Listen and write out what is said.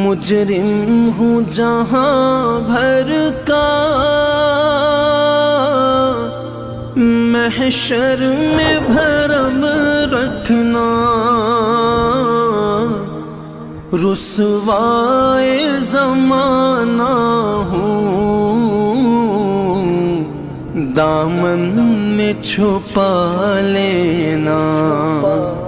मुजरिम हूँ जहाँ भर का, महशर में भरम रखना। रुसवाए ज़माना हूँ, दामन में छुपा लेना।